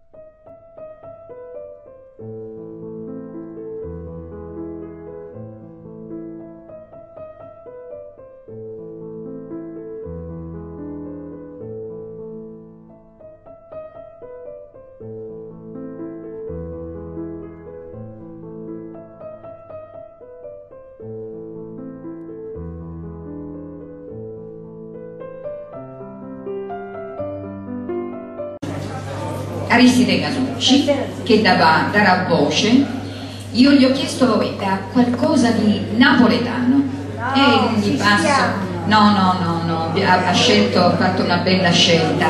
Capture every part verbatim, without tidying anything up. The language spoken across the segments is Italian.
Aristide Casucci, che dava, darà voce. Io gli ho chiesto eh, qualcosa di napoletano no, e gli passo no no no no ha, ha scelto, ha fatto una bella scelta.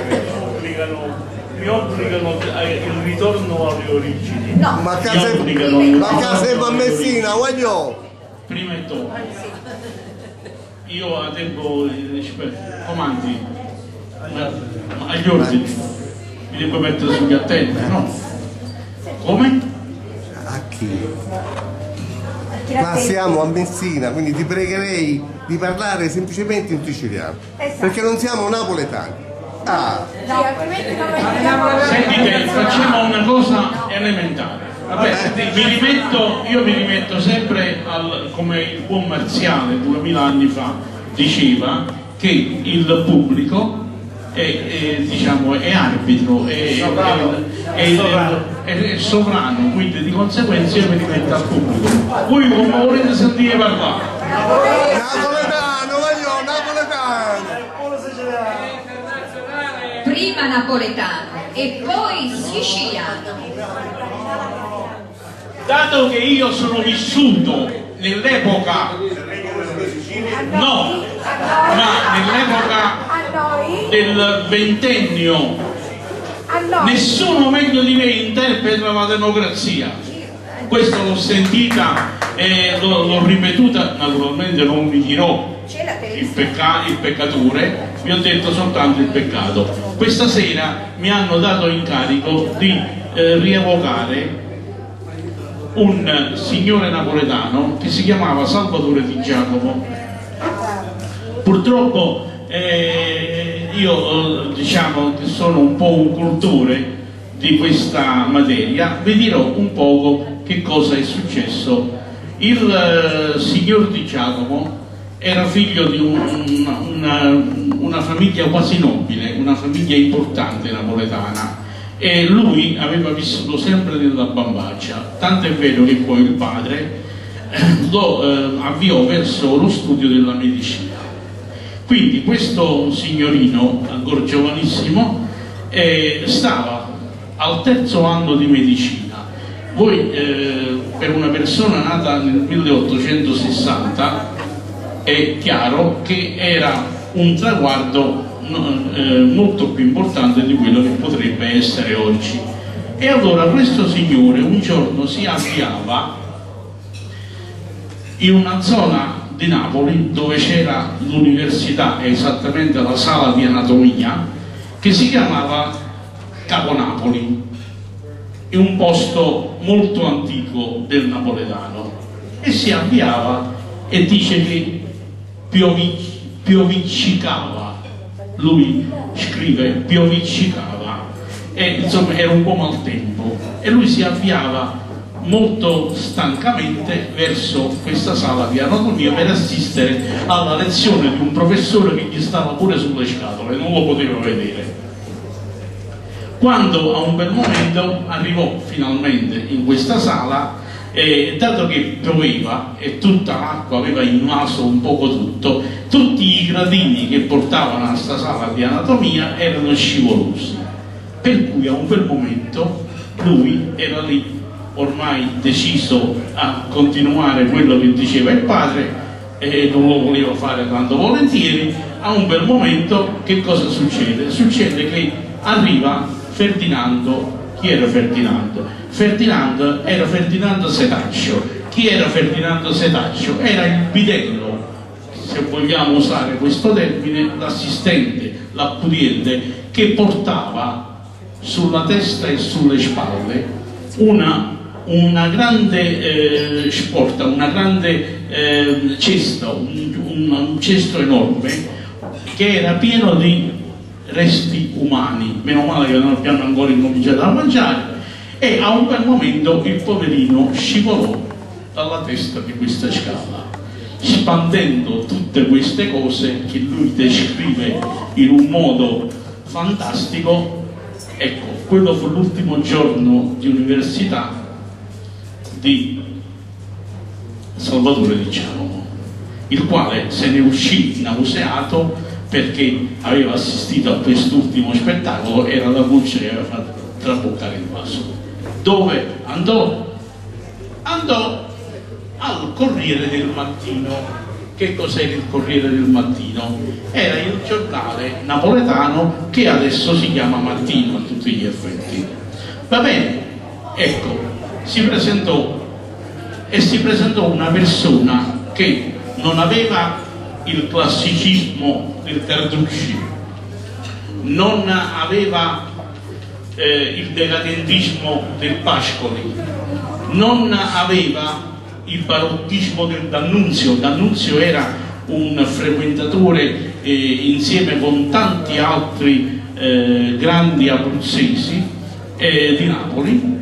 Mi obbligano il ritorno alle origini. No, ma casa è a Messina, voglio prima e dopo. Io a tempo comandi agli ordini mi devo mettere sugli attenti, no? Come? A chi? Ma siamo a Messina, quindi ti pregherei di parlare semplicemente in siciliano, esatto, perché non siamo napoletani. Ah. No, altrimenti non vediamo. Sentite, facciamo una cosa elementare. Vabbè, mi rimetto, io mi rimetto sempre al, come il buon Marziale duemila anni fa diceva, che il pubblico è, è, diciamo, è arbitro, è sovrano. È, è, è, è sovrano, quindi di conseguenza io mi rimetto al pubblico. Voi come volete sentire parlare? Napoletano, voglio, napoletano! Prima napoletano e poi siciliano. Dato che io sono vissuto nell'epoca, no, ma nell'epoca del ventennio, nessuno meglio di me interpreta la democrazia. Questo l'ho sentita e l'ho ripetuta, naturalmente non mi dirò il, pecca, il peccatore, vi ho detto soltanto il peccato. Questa sera mi hanno dato incarico di eh, rievocare un signore napoletano che si chiamava Salvatore Di Giacomo. Purtroppo eh, io diciamo che sono un po' un cultore di questa materia, vi dirò un poco che cosa è successo. Il eh, signor Di Giacomo era figlio di un, una, una famiglia quasi nobile, una famiglia importante napoletana, e lui aveva vissuto sempre nella bambaccia, tanto è vero che poi il padre lo eh, avviò verso lo studio della medicina. Quindi questo signorino, ancora giovanissimo, eh, stava al terzo anno di medicina. Voi eh, per una persona nata nel milleottocentosessanta è chiaro che era un traguardo Eh, molto più importante di quello che potrebbe essere oggi. E allora questo signore un giorno si avviava in una zona di Napoli dove c'era l'università, esattamente la sala di anatomia, che si chiamava Caponapoli, in un posto molto antico del napoletano, e si avviava e dice che piovic pioviccicava. Lui scrive pioviccicava e insomma era un po' maltempo, e lui si avviava molto stancamente verso questa sala di anatomia per assistere alla lezione di un professore che gli stava pure sulle scatole, non lo poteva vedere. Quando a un bel momento arrivò finalmente in questa sala, e dato che pioveva e tutta l'acqua aveva invaso un poco tutto, tutti i gradini che portavano a questa sala di anatomia erano scivolosi, per cui a un bel momento lui era lì ormai deciso a continuare quello che diceva il padre e non lo voleva fare tanto volentieri. A un bel momento che cosa succede? Succede che arriva Ferdinando. Chi era Ferdinando? Ferdinando era Ferdinando Setaccio. Chi era Ferdinando Setaccio? Era il bidello, se vogliamo usare questo termine, l'assistente, l'accudiente, che portava sulla testa e sulle spalle una, una grande eh, sporta, una grande eh, cesta, un, un, un cesto enorme che era pieno di resti umani, meno male che non abbiamo ancora incominciato a mangiare, e a un quel momento il poverino scivolò dalla testa di questa scala, spandendo tutte queste cose che lui descrive in un modo fantastico. Ecco, quello fu l'ultimo giorno di università di Salvatore Di Giacomo, il quale se ne uscì nauseato perché aveva assistito a quest'ultimo spettacolo, era la voce che aveva fatto traboccare il vaso. Dove andò? Andò al Corriere del Mattino. Che cos'era il Corriere del Mattino? Era il giornale napoletano che adesso si chiama Mattino a tutti gli effetti. Va bene, ecco, si presentò e si presentò una persona che non aveva il classicismo del Carducci, non aveva eh, il decadentismo del Pascoli, non aveva il barocchismo del D'Annunzio. D'Annunzio era un frequentatore eh, insieme con tanti altri eh, grandi abruzzesi eh, di Napoli,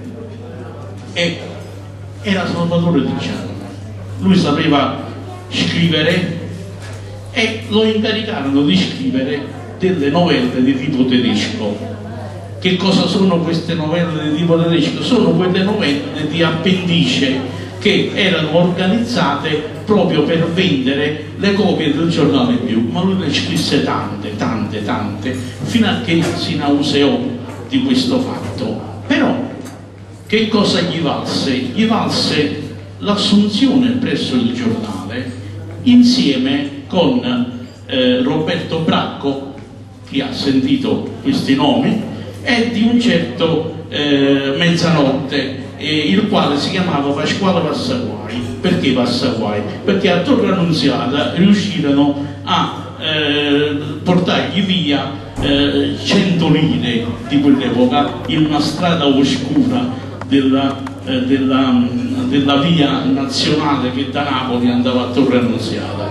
e era Salvatore Di Giacomo. Lui sapeva scrivere e lo incaricarono di scrivere delle novelle di tipo tedesco. Che cosa sono queste novelle di tipo tedesco? Sono quelle novelle di appendice che erano organizzate proprio per vendere le copie del giornale Più, ma lui ne scrisse tante, tante, tante, fino a che si nauseò di questo fatto. Però che cosa gli valse? Gli valse l'assunzione presso il giornale insieme con eh, Roberto Bracco, chi ha sentito questi nomi, e di un certo eh, Mezzanotte, Eh, il quale si chiamava Pasquale Passaguai. Perché Passaguai? Perché a Torre Annunziata riuscirono a eh, portargli via eh, cento lire di quell'epoca in una strada oscura della, eh, della, della via nazionale che da Napoli andava a Torre Annunziata.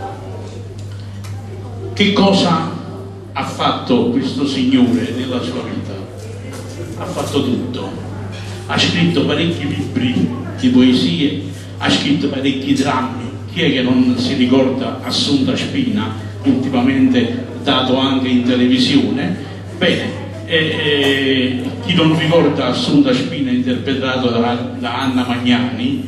Che cosa ha fatto questo signore nella sua vita? Ha fatto tutto. Ha scritto parecchi libri di poesie, ha scritto parecchi drammi. Chi è che non si ricorda Assunta Spina, ultimamente dato anche in televisione? Bene, eh, eh, chi non ricorda Assunta Spina interpretato da, da Anna Magnani?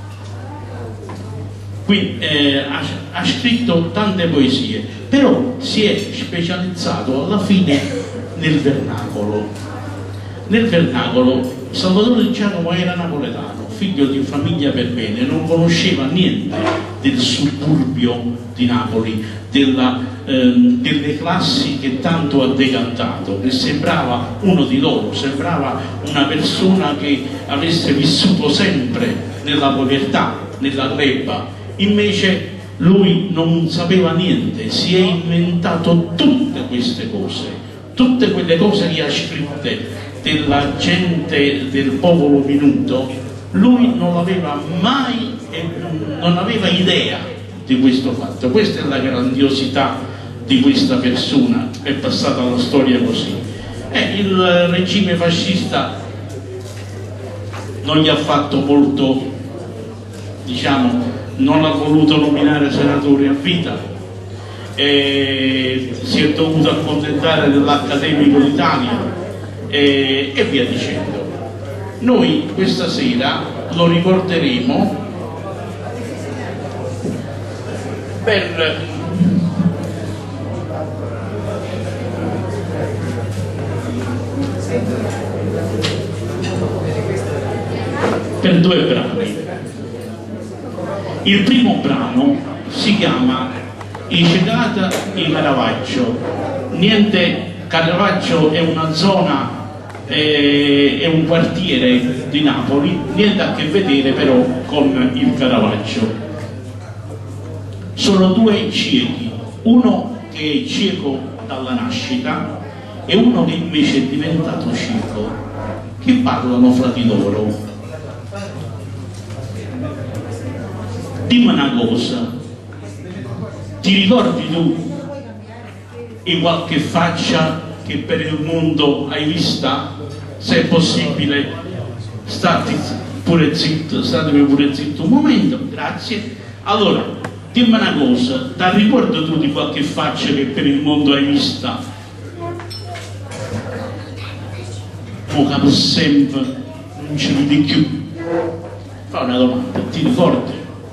Quindi eh, ha, ha scritto tante poesie, però si è specializzato alla fine nel vernacolo. Nel vernacolo Salvatore Di Giacomo era napoletano, figlio di famiglia per bene, non conosceva niente del suburbio di Napoli, della, ehm, delle classi che tanto ha decantato, che sembrava uno di loro, sembrava una persona che avesse vissuto sempre nella povertà, nella gleba. Invece lui non sapeva niente, si è inventato tutte queste cose, tutte quelle cose che ha scritte della gente del popolo minuto. Lui non aveva mai, non aveva idea di questo fatto. Questa è la grandiosità di questa persona, è passata alla storia così. E il regime fascista non gli ha fatto molto, diciamo, non ha voluto nominare senatori a vita, e si è dovuto accontentare dell'Accademico d'Italia e, e via dicendo. Noi questa sera lo ricorderemo per per due brani. Il primo brano si chiama I Cegata in Caravaggio. Niente, Caravaggio è una zona, è un quartiere di Napoli, niente a che vedere però con il Caravaggio. Sono due ciechi, uno che è cieco dalla nascita e uno che invece è diventato cieco, che parlano fra di loro. Dimmi una cosa, ti ricordi tu e qualche faccia che per il mondo hai vista? Se è possibile, state pure zitto, statevi pure zitto un momento, grazie. Allora, dimmi una cosa, ti ricordi tu di qualche faccia che per il mondo hai vista? O che per sempre non ci vedi più? Fa una domanda, ti ricordi?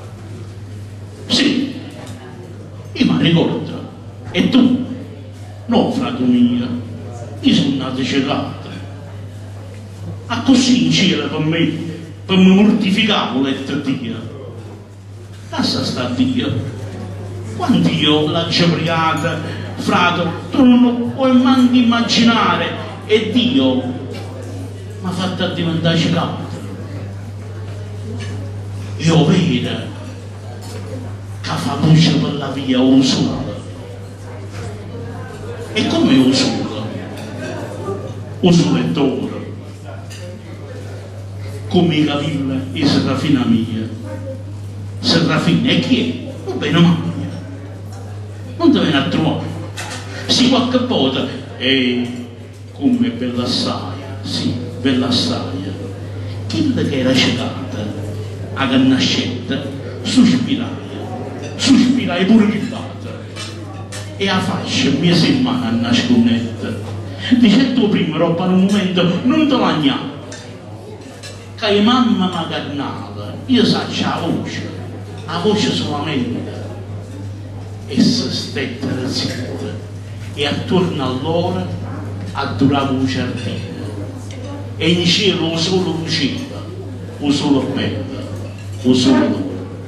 Sì, io mi ricordo. E tu? No, frate mio, io sono nato ciecato. A così in cielo per me, per me mortificare, volete Dio. Lascia sta Dio. Quando io l'ho giabriata, frate, tu non puoi manco immaginare, e Dio mi ha fatto diventare ciecato. Io vedo che fa luce per la via o sole. E come o sole? O sole d'oro. Come i capelli e Serafina mia. Serafina e chi è? Non bene mamma. Non ti viene a trovare. Sì, qualche volta. E come bella assai. Sì, bella assai. Quella che era cecata a cannascetta, sospirai, sospirai pure villata, e a faccia mi sembra a nascondetta. Dice tu prima roba in un momento non te lagnare, che mamma mi carnava, io saccio la voce, la voce solamente, e si stette zitta, e attorno all'ora addurava un giardino, e in cielo solo luceva, o solo bella, o solo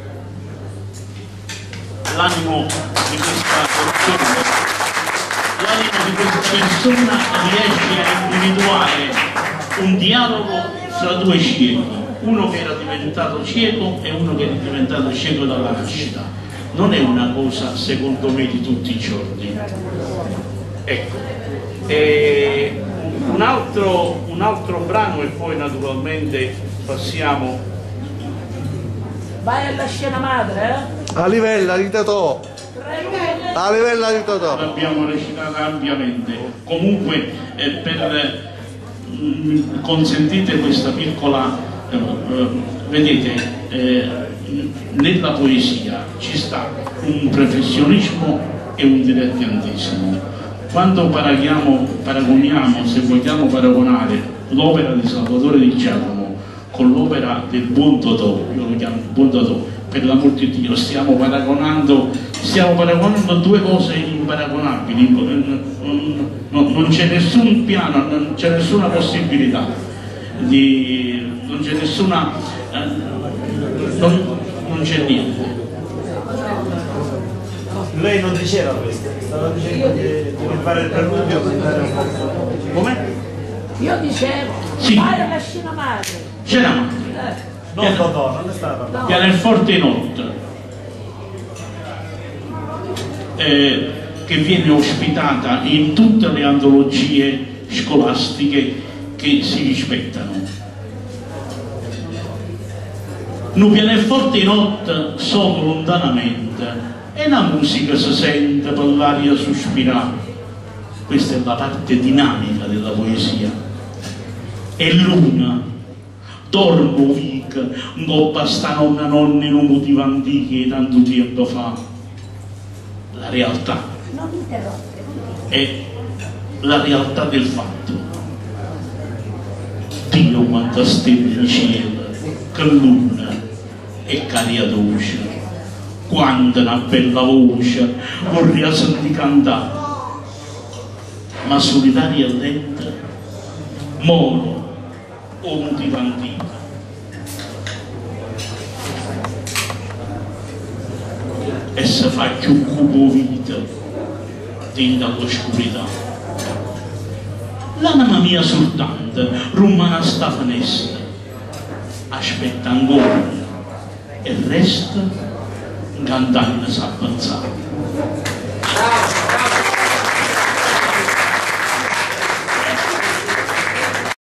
l'animo di questa persona, l'animo di questa persona riesce a individuare un dialogo fra due ciechi, uno che era diventato cieco e uno che è diventato cieco dalla nascita. Non è una cosa, secondo me, di tutti i giorni. Ecco. E un altro, un altro brano e poi naturalmente passiamo. Vai alla scena madre, eh? A livello di Totò. A livello di Totò. L'abbiamo recitata ampiamente. Comunque, eh, per mh, consentite questa piccola, eh, eh, vedete, eh, nella poesia ci sta un professionismo e un dilettantismo. Quando paragoniamo, paragoniamo, se vogliamo paragonare l'opera di Salvatore Di Giacomo con l'opera del buon Totò, io lo chiamo buon Totò, per l'amor di Dio, stiamo paragonando, stiamo paragonando due cose imparagonabili, non, non, non c'è nessun piano, non c'è nessuna possibilità, di, non c'è nessuna, eh, non, non c'è niente. Lei non diceva questo, stava dicendo di, di fare il preludio per andare un po'. Come? Io dicevo, Sì. vai alla scena madre. C'era madre. Eh. Non Totò, non è stata parlando. Pianoforte notte, eh, che viene ospitata in tutte le antologie scolastiche che si rispettano. Un pianoforte notte sopra lontanamente e la musica si sente per l'aria sospirare. Questa è la parte dinamica della poesia. E l'una dormo vica, non basta nonna nonna in un motivo antichi tanto tempo fa. La realtà Non mi interrompere. è la realtà del fatto. Dio quanta stelle in cielo, che luna e caria voce, quanta una bella voce vorrei sentire cantare, ma solitaria e lenta, moro o motivo antico. E se fa più cupo vita dentro all'oscurità. L'anima mia soltanto rumana sta finestra, aspetta ancora e resta cantando sa pensare.